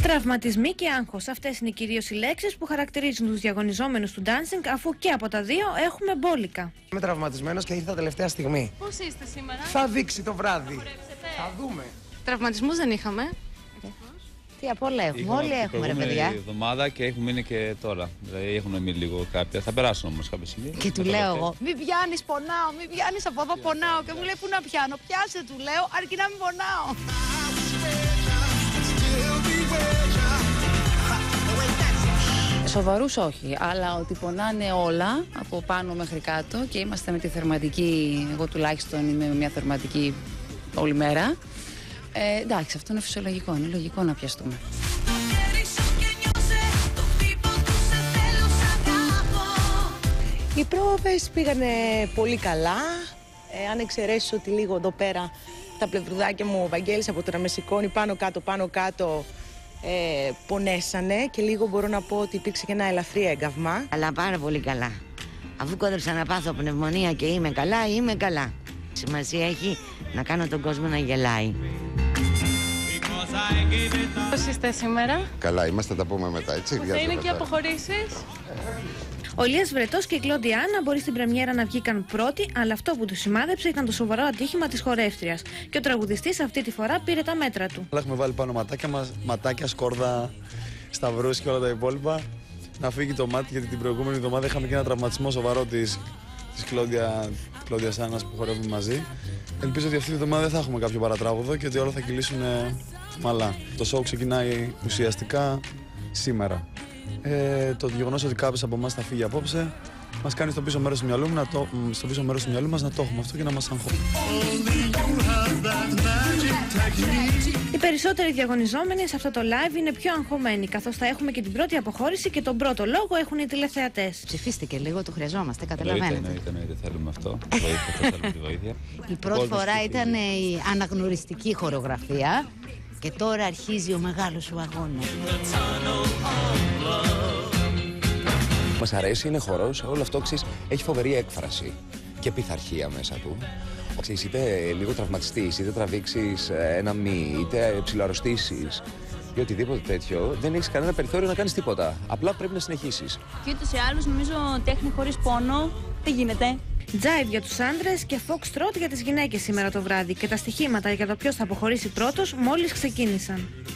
Τραυματισμοί και άγχος. Αυτές είναι κυρίως οι λέξεις που χαρακτηρίζουν τους διαγωνιζόμενους του dancing, αφού και από τα δύο έχουμε μπόλικα. Είμαι τραυματισμένος και ήρθα τελευταία στιγμή. Πώς είστε σήμερα? Θα δείξει το βράδυ. Θα δούμε. Τραυματισμούς δεν είχαμε. Τι απ' όλα έχουμε. Όλοι έχουμε, ρε παιδιά. Την εβδομάδα και έχουν μείνει και τώρα. Δηλαδή έχουν μείνει λίγο κάποια. Θα περάσουν όμως κάποια στιγμή. Και του λέω εγώ: Μην πιάνεις, πονάω. Μην πιάνεις, από εδώ πονάω. Και μου λέει: Πού να πιάνω? Πιάσε, του λέω, αρκεί να μην πονάω. Σοβαρούς όχι, αλλά ότι πονάνε όλα από πάνω μέχρι κάτω και είμαστε με τη θερματική, εγώ τουλάχιστον είμαι με μια θερματική όλη μέρα. Εντάξει, αυτό είναι φυσιολογικό, είναι λογικό να πιαστούμε. Οι πρόβες πήγανε πολύ καλά, αν εξαιρέσεις ότι λίγο εδώ πέρα τα πλευρουδάκια μου, ο Βαγγέλης από το να με σηκώνει πάνω κάτω, πονέσανε και λίγο μπορώ να πω ότι υπήρξε και ένα ελαφρύ έγκαυμα. Αλλά πάρα πολύ καλά. Αφού κόντεψα να πάθω πνευμονία και είμαι καλά, είμαι καλά. Σημασία έχει να κάνω τον κόσμο να γελάει. Πώς είστε σήμερα? Καλά, είμαστε, τα πούμε μετά, έτσι. Θα είναι και αποχωρήσεις. Ο Ηλίας Βρετός και η Κλόντια Άννα μπορεί στην πρεμιέρα να βγήκαν πρώτοι, αλλά αυτό που τους σημάδεψε ήταν το σοβαρό ατύχημα της χορεύτριας. Και ο τραγουδιστής αυτή τη φορά πήρε τα μέτρα του. Έχουμε βάλει πάνω ματάκια, σκόρδα, σταυρούς και όλα τα υπόλοιπα. Να φύγει το μάτι, γιατί την προηγούμενη εβδομάδα είχαμε και ένα τραυματισμό σοβαρό της Κλόντια Άννας που χορεύουμε μαζί. Ελπίζω ότι αυτή τη εβδομάδα δεν θα έχουμε κάποιο παρατράγουδο και ότι όλα θα κυλήσουν μαλά. Το show ξεκινάει ουσιαστικά σήμερα. Το γεγονός ότι κάποιος από εμάς θα φύγει απόψε μας κάνει στο πίσω μέρος του μυαλού μας να το έχουμε αυτό και να μας αγχώνει. Οι περισσότεροι διαγωνιζόμενοι σε αυτό το live είναι πιο αγχωμένοι, καθώς θα έχουμε και την πρώτη αποχώρηση και τον πρώτο λόγο έχουν οι τηλεθεατές. Ψηφίστηκε λίγο, το χρειαζόμαστε, καταλαβαίνετε. Εννοείται, θέλουμε αυτό. Θέλουμε τη βοήθεια. Η πρώτη φορά ήταν η αναγνωριστική χορογραφία και τώρα αρχίζει ο μεγάλος σου αγώνας. Μας αρέσει, είναι χορός, όλο αυτό έχει φοβερή έκφραση και πειθαρχία μέσα του. Είτε λίγο τραυματιστείς, είτε τραβήξεις ένα μη, είτε ψιλοαρρωστήσεις ή οτιδήποτε τέτοιο, δεν έχεις κανένα περιθώριο να κάνεις τίποτα. Απλά πρέπει να συνεχίσεις. Και ούτως ή άλλως νομίζω τέχνη χωρίς πόνο δεν γίνεται. Τζάιβ για τους άντρες και foxtrot για τις γυναίκες σήμερα το βράδυ. Και τα στοιχήματα για το ποιος θα αποχωρήσει πρώτος μόλις ξεκίνησαν.